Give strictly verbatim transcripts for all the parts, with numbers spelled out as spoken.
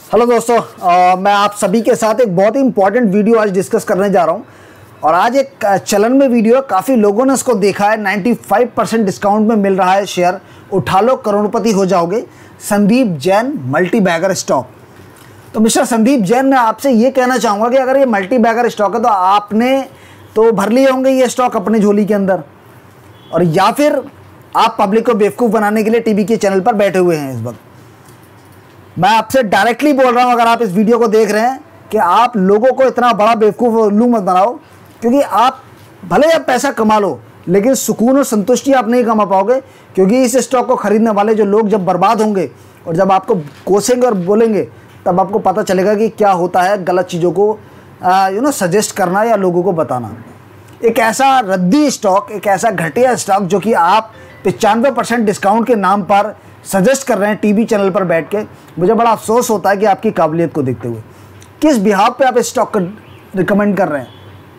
Hello दोस्तों, आ, मैं आप सभी के साथ एक बहुत ही इंपॉर्टेंट वीडियो आज डिस्कस करने जा रहा हूं। और आज एक चलन में वीडियो है, काफ़ी लोगों ने इसको देखा है। पचानवे परसेंट डिस्काउंट में मिल रहा है शेयर, उठा लो करोड़पति हो जाओगे। Sandeep Jain multi bagger stock. तो मिस्टर संदीप जैन, मैं आपसे ये कहना चाहूँगा कि अगर ये मल्टी बैगर स्टॉक है तो आपने तो भर लिए होंगे ये स्टॉक अपने झोली के अंदर, और या फिर आप पब्लिक को बेवकूफ़ बनाने के लिए टीवी के चैनल पर बैठे हुए हैं इस वक्त। मैं आपसे डायरेक्टली बोल रहा हूं, अगर आप इस वीडियो को देख रहे हैं, कि आप लोगों को इतना बड़ा बेवकूफ़ उल्लू मत बनाओ, क्योंकि आप भले आप पैसा कमा लो लेकिन सुकून और संतुष्टि आप नहीं कमा पाओगे। क्योंकि इस स्टॉक को खरीदने वाले जो लोग जब बर्बाद होंगे और जब आपको कोसेंगे और बोलेंगे, तब आपको पता चलेगा कि क्या होता है गलत चीज़ों को यू नो सजेस्ट करना या लोगों को बताना। एक ऐसा रद्दी स्टॉक, एक ऐसा घटिया स्टॉक जो कि आप पचानवे परसेंट डिस्काउंट के नाम पर सजेस्ट कर रहे हैं टीवी चैनल पर बैठ के, मुझे बड़ा अफसोस होता है कि आपकी काबिलियत को देखते हुए किस बिहाफ पे आप इस स्टॉक को रिकमेंड कर रहे हैं।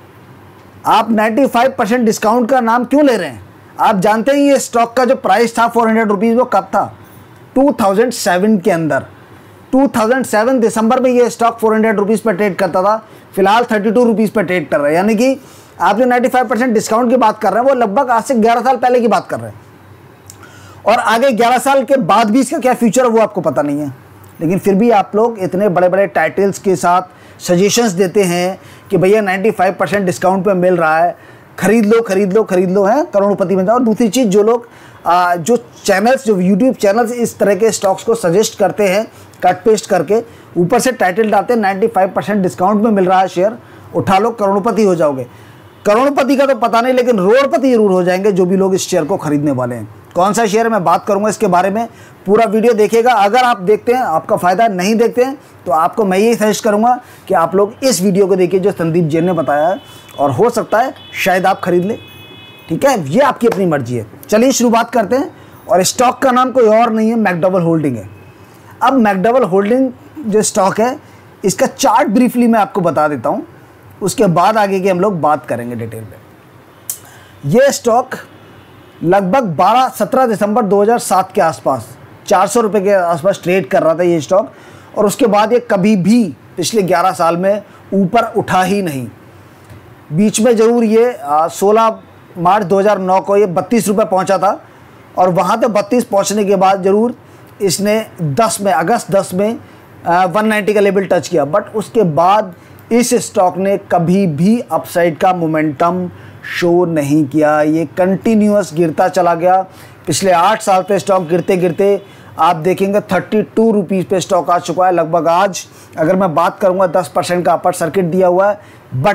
आप पचानवे परसेंट डिस्काउंट का नाम क्यों ले रहे हैं? आप जानते हैं ये स्टॉक का जो प्राइस था फोर हंड्रेड रुपीज़, वो कब था? टू थाउजेंड सेवन के अंदर। टू थाउजेंड सेवन दिसंबर में ये स्टॉक फोर हंड्रेड रुपीज़ पर ट्रेड करता था, फिलहाल थर्टी टू रुपीज़ पर ट्रेड कर रहा है। यानी कि आप जो पचानवे परसेंट डिस्काउंट की बात कर रहे हैं वो लगभग आज से ग्यारह साल पहले की बात कर रहे हैं, और आगे ग्यारह साल के बाद भी इसका क्या फ्यूचर है वो आपको पता नहीं है। लेकिन फिर भी आप लोग इतने बड़े बड़े टाइटल्स के साथ सजेशंस देते हैं कि भैया पचानवे परसेंट डिस्काउंट पे मिल रहा है, खरीद लो खरीद लो खरीद लो, है करोड़पति बन जाओ। और दूसरी चीज़, जो लोग आ, जो चैनल्स, जो यूट्यूब चैनल्स इस तरह के स्टॉक्स को सजेस्ट करते हैं कट पेस्ट करके, ऊपर से टाइटल डालते हैं पचानवे परसेंट डिस्काउंट में मिल रहा है शेयर, उठा लो करोड़पति हो जाओगे। करोड़पति का तो पता नहीं, लेकिन रोड़पति जरूर हो जाएंगे जो भी लोग इस शेयर को खरीदने वाले हैं। कौन सा शेयर है मैं बात करूंगा इसके बारे में, पूरा वीडियो देखिएगा। अगर आप देखते हैं आपका फ़ायदा, नहीं देखते हैं तो आपको मैं यही सजेस्ट करूंगा कि आप लोग इस वीडियो को देखिए जो संदीप जैन ने बताया है, और हो सकता है शायद आप खरीद लें। ठीक है, ये आपकी अपनी मर्जी है। चलिए शुरुआत करते हैं। और स्टॉक का नाम कोई और नहीं है, मैकडबल होल्डिंग है। अब मैकडबल होल्डिंग जो स्टॉक है, इसका चार्ट ब्रीफली मैं आपको बता देता हूँ, उसके बाद आगे की हम लोग बात करेंगे डिटेल में। ये स्टॉक लगभग बारह सत्रह दिसंबर दो हज़ार सात के आसपास चार सौ रुपये के आसपास ट्रेड कर रहा था ये स्टॉक, और उसके बाद ये कभी भी पिछले ग्यारह साल में ऊपर उठा ही नहीं। बीच में ज़रूर ये सोलह मार्च दो हज़ार नौ को ये बत्तीस रुपये पहुँचा था, और वहाँ तक बत्तीस पहुँचने के बाद ज़रूर इसने दस में अगस्त दस में वन नाइन्टी का लेवल टच किया। बट उसके बाद इस स्टॉक ने कभी भी अपसाइड का मोमेंटम शो नहीं किया, ये कंटिन्यूअस गिरता चला गया। पिछले आठ साल पे स्टॉक गिरते गिरते आप देखेंगे थर्टी टू रुपीज़ पे स्टॉक आ चुका है लगभग। आज अगर मैं बात करूँगा दस परसेंट का अपर सर्किट दिया हुआ है, बट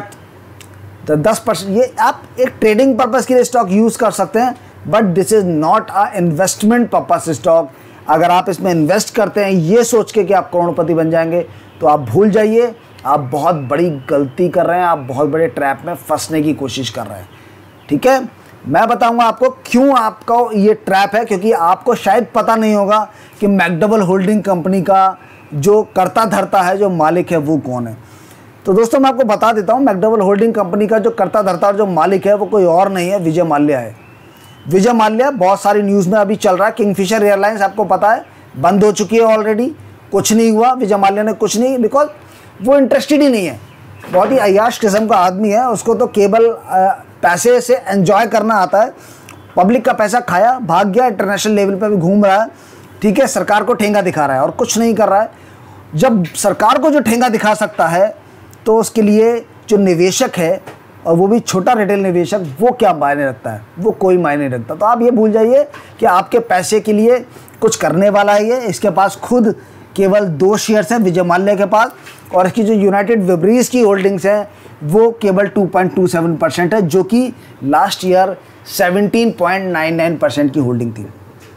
तो दस परसेंट ये आप एक ट्रेडिंग पर्पज़ के लिए स्टॉक यूज़ कर सकते हैं, but this is not a investment purpose stock. अगर आप इसमें इन्वेस्ट करते हैं ये सोच के कि आप करोड़पति बन जाएंगे, तो आप भूल जाइए, आप बहुत बड़ी गलती कर रहे हैं, आप बहुत बड़े ट्रैप में फंसने की कोशिश कर रहे हैं। ठीक है, मैं बताऊंगा आपको क्यों आपका ये ट्रैप है, क्योंकि आपको शायद पता नहीं होगा कि मैकडबल होल्डिंग कंपनी का जो कर्ता धर्ता है, जो मालिक है, वो कौन है। तो दोस्तों मैं आपको बता देता हूँ, मैकडबल होल्डिंग कंपनी का जो कर्ता धर्ता और जो मालिक है वो कोई और नहीं है, विजय माल्या है। विजय माल्या बहुत सारी न्यूज़ में अभी चल रहा है। किंगफिशर एयरलाइंस आपको पता है बंद हो चुकी है ऑलरेडी, कुछ नहीं हुआ, विजय माल्या ने कुछ नहीं, बिकॉज वो इंटरेस्टेड ही नहीं है। बहुत ही अय्याश किस्म का आदमी है, उसको तो केवल पैसे से एंजॉय करना आता है। पब्लिक का पैसा खाया, भाग गया, इंटरनेशनल लेवल पे भी घूम रहा है। ठीक है, सरकार को ठेंगा दिखा रहा है और कुछ नहीं कर रहा है। जब सरकार को जो ठेंगा दिखा सकता है, तो उसके लिए जो निवेशक है, और वो भी छोटा रिटेल निवेशक, वो क्या मायने रखता है? वो कोई मायने नहीं रखता। तो आप ये भूल जाइए कि आपके पैसे के लिए कुछ करने वाला है ये। इसके पास खुद केवल दो शेयर्स हैं विजय माल्या के पास, और इसकी जो यूनाइटेड वेब्रीज की होल्डिंग्स हैं वो केवल two point two seven percent है, जो कि last year seventeen point nine nine percent की होल्डिंग थी।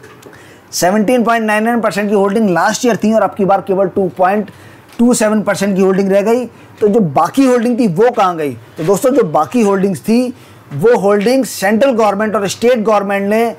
Seventeen point nine nine percent की होल्डिंग लास्ट ईयर थी, और अब की बार केवल two point two seven percent की होल्डिंग रह गई। तो जो बाकी होल्डिंग थी वो कहाँ गई? तो दोस्तों जो बाकी होल्डिंग्स थी वो होल्डिंग्स सेंट्रल गवर्नमेंट और स्टेट गवर्नमेंट ने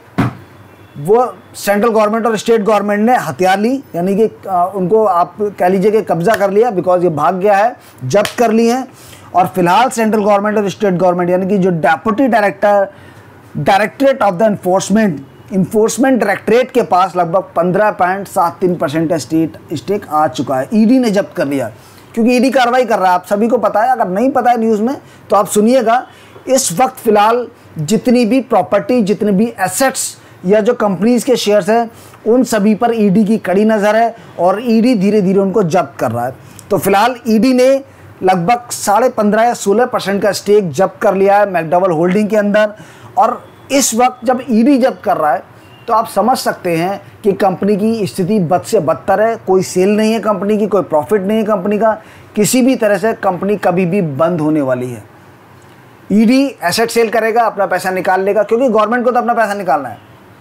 वो सेंट्रल गवर्नमेंट और स्टेट गवर्नमेंट ने हथियार ली, यानी कि उनको आप कह लीजिए कि कब्जा कर लिया, बिकॉज ये भाग गया है, जब्त कर ली हैं। और फिलहाल सेंट्रल गवर्नमेंट और स्टेट गवर्नमेंट, यानी कि जो deputy director directorate of the enforcement enforcement directorate के पास लगभग पंद्रह पॉइंट सात तीन परसेंट का स्टेट स्टेक आ चुका है। ईडी ने जब्त कर लिया, क्योंकि ईडी कार्रवाई कर रहा है, आप सभी को पता है। अगर नहीं पता है न्यूज़ में तो आप सुनिएगा। इस वक्त फ़िलहाल जितनी भी प्रॉपर्टी, जितने भी एसेट्स या जो कंपनीज़ के शेयर्स हैं, उन सभी पर ईडी की कड़ी नज़र है और ईडी धीरे धीरे उनको जब्त कर रहा है। तो फिलहाल ईडी ने लगभग साढ़े पंद्रह या सोलह परसेंट का स्टेक जब्त कर लिया है मैकडॉवेल होल्डिंग के अंदर। और इस वक्त जब ईडी जब्त कर रहा है तो आप समझ सकते हैं कि कंपनी की स्थिति बद से बदतर है। कोई सेल नहीं है कंपनी की, कोई प्रॉफिट नहीं है कंपनी का, किसी भी तरह से कंपनी कभी भी बंद होने वाली है। ईडी एसेट सेल करेगा, अपना पैसा निकाल लेगा, क्योंकि गवर्नमेंट को तो अपना पैसा निकालना है।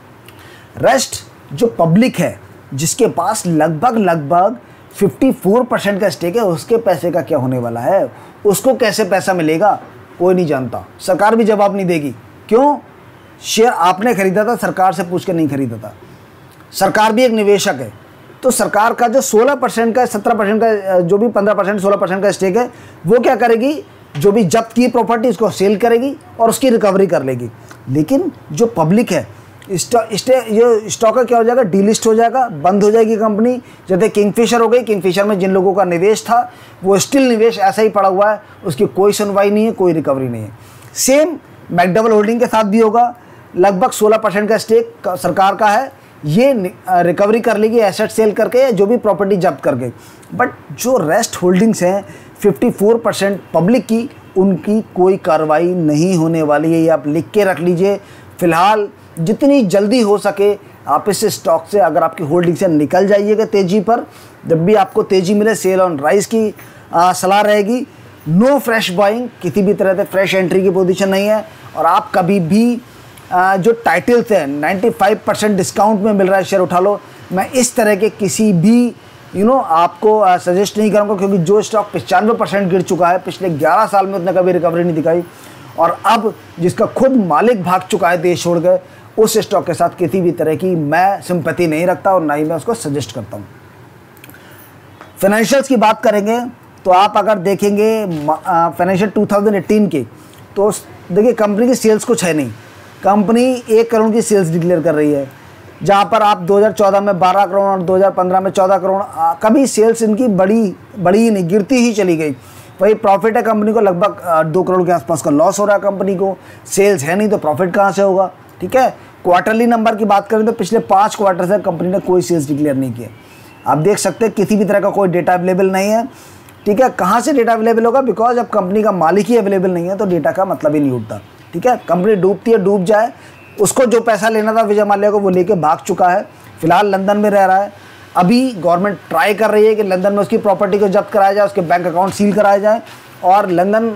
रेस्ट जो पब्लिक है, जिसके पास लगभग लगभग चौवन परसेंट का स्टेक है, उसके पैसे का क्या होने वाला है, उसको कैसे पैसा मिलेगा, कोई नहीं जानता। सरकार भी जवाब नहीं देगी। क्यों? शेयर आपने खरीदा था, सरकार से पूछ के नहीं खरीदा था। सरकार भी एक निवेशक है। तो सरकार का जो सोलह परसेंट का, सत्रह परसेंट का, जो भी पंद्रह परसेंट सोलह परसेंट का स्टेक है, वो क्या करेगी? जो भी जब्त की प्रॉपर्टी उसको सेल करेगी और उसकी रिकवरी कर लेगी। लेकिन जो पब्लिक है, स्टॉक ये स्टॉक का क्या हो जाएगा? डीलिस्ट हो जाएगा, बंद हो जाएगी कंपनी। जैसे किंगफिशर हो गई, किंगफिशर में जिन लोगों का निवेश था वो स्टिल निवेश ऐसा ही पड़ा हुआ है, उसकी कोई सुनवाई नहीं है, कोई रिकवरी नहीं है। सेम मैकडॉवेल होल्डिंग के साथ भी होगा। लगभग सोलह परसेंट का स्टेक सरकार का है, ये रिकवरी कर लेगी एसेट सेल करके या जो भी प्रॉपर्टी जब्त करके। बट जो रेस्ट होल्डिंग्स हैं चौवन परसेंट पब्लिक की, उनकी कोई कार्रवाई नहीं होने वाली है। ये आप लिख के रख लीजिए। फ़िलहाल जितनी जल्दी हो सके आप इस स्टॉक से, अगर आपकी होल्डिंग से निकल जाइएगा तेज़ी पर। जब भी आपको तेज़ी मिले, सेल ऑन राइज की सलाह रहेगी। नो फ्रेश बाइंग, किसी भी तरह से फ्रेश एंट्री की पोजीशन नहीं है। और आप कभी भी आ, जो टाइटल्स हैं पचानवे परसेंट डिस्काउंट में मिल रहा है, शेयर उठा लो। मैं इस तरह के किसी भी यू नो आपको सजेस्ट नहीं करूँगा, क्योंकि जो स्टॉक पचानवे परसेंट गिर चुका है, पिछले ग्यारह साल में उसने कभी रिकवरी नहीं दिखाई, और अब जिसका खुद मालिक भाग चुका है देश छोड़ कर, उस स्टॉक के साथ किसी भी तरह की मैं सिंपैथी नहीं रखता और ना ही मैं उसको सजेस्ट करता हूँ। फाइनेंशियल्स की बात करेंगे तो आप अगर देखेंगे फाइनेंशियल दो हज़ार अठारह के, तो देखिए कंपनी की सेल्स कुछ है नहीं। कंपनी एक करोड़ की सेल्स डिक्लेयर कर रही है, जहाँ पर आप दो हज़ार चौदह में बारह करोड़ और दो हज़ार पंद्रह में चौदह करोड़, कभी सेल्स इनकी बड़ी बड़ी ही नहीं, गिरती ही चली गई। वही प्रॉफिट है कंपनी को, लगभग दो करोड़ के आसपास का लॉस हो रहा है कंपनी को। सेल्स है नहीं तो प्रॉफिट कहाँ से होगा? ठीक है। क्वार्टरली नंबर की बात करें तो पिछले पाँच क्वार्टर से कंपनी ने कोई सेल्स डिक्लेयर नहीं किया। आप देख सकते हैं किसी भी तरह का कोई डेटा अवेलेबल नहीं है। ठीक है। कहाँ से डेटा अवेलेबल होगा? बिकॉज जब कंपनी का मालिक ही अवेलेबल नहीं है तो डेटा का मतलब ही नहीं उठता। ठीक है। कंपनी डूबती है, डूब जाए, उसको जो पैसा लेना था विजय माल्या को वो लेके भाग चुका है। फिलहाल लंदन में रह रहा है। अभी गवर्नमेंट ट्राई कर रही है कि लंदन में उसकी प्रॉपर्टी को जब्त कराया जाए, उसके बैंक अकाउंट सील कराया जाए, और लंदन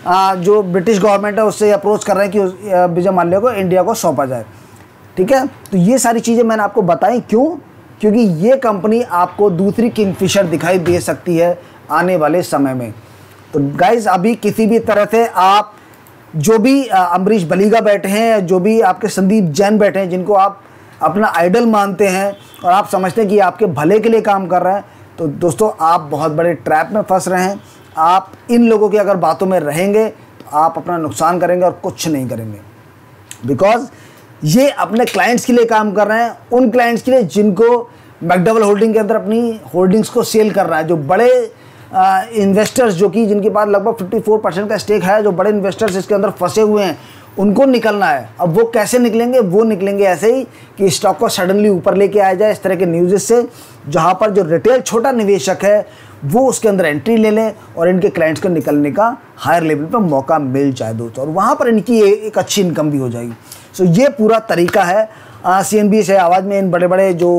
जो ब्रिटिश गवर्नमेंट है उससे अप्रोच कर रहे हैं कि विजय माल्या को इंडिया को सौंपा जाए। ठीक है। तो ये सारी चीज़ें मैंने आपको बताई। क्यों? क्योंकि ये कंपनी आपको दूसरी किंगफिशर दिखाई दे सकती है आने वाले समय में। तो गाइज, अभी किसी भी तरह से आप जो भी अमरीश बलीगा बैठे हैं, जो भी आपके संदीप जैन बैठे हैं, जिनको आप अपना आइडल मानते हैं और आप समझते हैं कि आपके भले के लिए काम कर रहे हैं, तो दोस्तों आप बहुत बड़े ट्रैप में फंस रहे हैं। आप इन लोगों की अगर बातों में रहेंगे तो आप अपना नुकसान करेंगे और कुछ नहीं करेंगे। बिकॉज ये अपने क्लाइंट्स के लिए काम कर रहे हैं, उन क्लाइंट्स के लिए जिनको मैकडॉवेल होल्डिंग के अंदर अपनी होल्डिंग्स को सेल कर रहा है। जो बड़े इन्वेस्टर्स, जो कि जिनके पास लगभग चौवन परसेंट का स्टेक है, जो बड़े इन्वेस्टर्स इसके अंदर फंसे हुए हैं, उनको निकलना है। अब वो कैसे निकलेंगे? वो निकलेंगे ऐसे ही कि स्टॉक को सडनली ऊपर लेके आया जाए, इस तरह के न्यूज़ से, जहाँ पर जो रिटेल छोटा निवेशक है वो उसके अंदर एंट्री ले लें और इनके क्लाइंट्स को निकलने का हायर लेवल पर मौका मिल जाए दोस्तों, और वहाँ पर इनकी एक अच्छी इनकम भी हो जाएगी। सो ये पूरा तरीका है। सी एन बी से आवाज़ में इन बड़े बड़े जो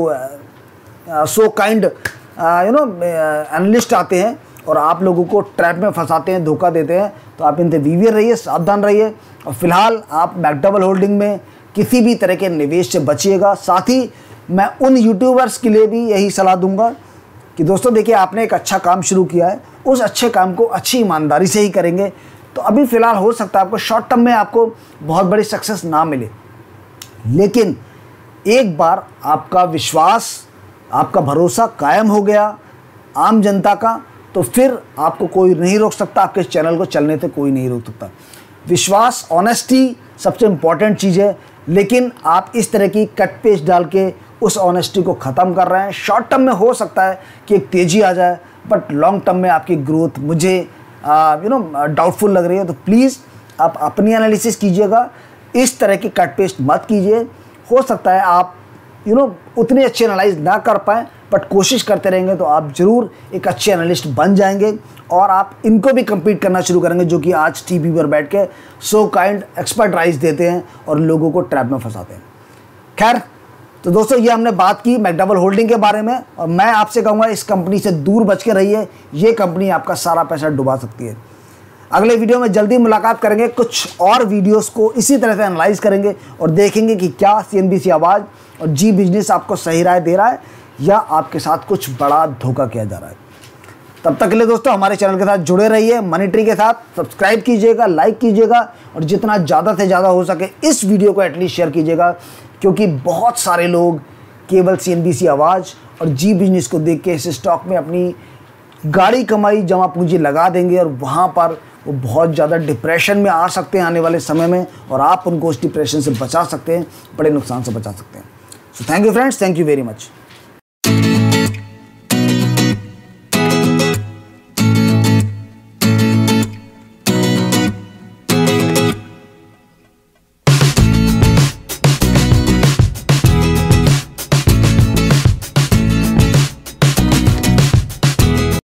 so kind you know analyst आते हैं और आप लोगों को ट्रैप में फंसाते हैं, धोखा देते हैं, तो आप इनसे वीवियर रहिए, सावधान रहिए। और फिलहाल आप मैकडॉवेल होल्डिंग में किसी भी तरह के निवेश से बचिएगा। साथ ही मैं उन यूट्यूबर्स के लिए भी यही सलाह दूंगा कि दोस्तों देखिए, आपने एक अच्छा काम शुरू किया है, उस अच्छे काम को अच्छी ईमानदारी से ही करेंगे। तो अभी फ़िलहाल हो सकता है आपको शॉर्ट टर्म में आपको बहुत बड़ी सक्सेस ना मिले, लेकिन एक बार आपका विश्वास, आपका भरोसा कायम हो गया आम जनता का, तो फिर आपको कोई नहीं रोक सकता, आपके चैनल को चलने से कोई नहीं रोक सकता। विश्वास, ऑनेस्टी सबसे इम्पॉर्टेंट चीज़ है, लेकिन आप इस तरह की कट पेस्ट डाल के उस ऑनेस्टी को ख़त्म कर रहे हैं। शॉर्ट टर्म में हो सकता है कि एक तेज़ी आ जाए, बट लॉन्ग टर्म में आपकी ग्रोथ मुझे यू नो डाउटफुल लग रही है। तो प्लीज़ आप अपनी एनालिसिस कीजिएगा, इस तरह की कट पेस्ट मत कीजिए। हो सकता है आप यू नो उतने अच्छे एनालाइज ना कर पाएँ, बट कोशिश करते रहेंगे तो आप ज़रूर एक अच्छे एनालिस्ट बन जाएंगे और आप इनको भी कम्पीट करना शुरू करेंगे जो कि आज टीवी पर बैठ के सो काइंड एक्सपर्ट राइज देते हैं और लोगों को ट्रैप में फंसाते हैं। खैर, तो दोस्तों ये हमने बात की मैकडबल होल्डिंग के बारे में, और मैं आपसे कहूँगा इस कंपनी से दूर बच के रहिए, ये कंपनी आपका सारा पैसा डुबा सकती है। अगले वीडियो में जल्दी मुलाकात करेंगे, कुछ और वीडियोस को इसी तरह से एनालाइज करेंगे और देखेंगे कि क्या सीएनबीसी आवाज़ और जी बिजनेस आपको सही राय दे रहा है या आपके साथ कुछ बड़ा धोखा किया जा रहा है। तब तक के लिए दोस्तों हमारे चैनल के साथ जुड़े रहिए, मनी ट्री के साथ सब्सक्राइब कीजिएगा, लाइक कीजिएगा और जितना ज़्यादा से ज़्यादा हो सके इस वीडियो को एटलीस्ट शेयर कीजिएगा, क्योंकि बहुत सारे लोग केवल सीएनबीसी आवाज़ और जी बिजनेस को देख के इस स्टॉक में अपनी गाड़ी कमाई जमा पूंजी लगा देंगे और वहाँ पर वो बहुत ज़्यादा डिप्रेशन में आ सकते हैं आने वाले समय में, और आप उनको उस डिप्रेशन से बचा सकते हैं, बड़े नुकसान से बचा सकते हैं। So thank you friends, thank you very much.